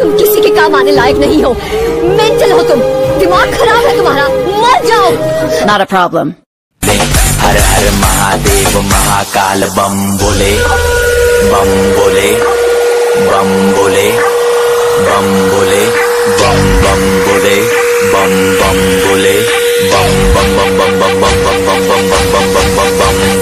तुम किसी के काम आने लायक नहीं हो। मेंटल हो तुम, दिमाग खराब है तुम्हारा, मर जाओ। Not a problem. हर हर महादेव महाकाल बम बोले, बम बोले, बम बोले, बम बोले, बम बम बोले, बम बम बोले, बम बम बम बम बम बम बम बम बम बम बम बम बम।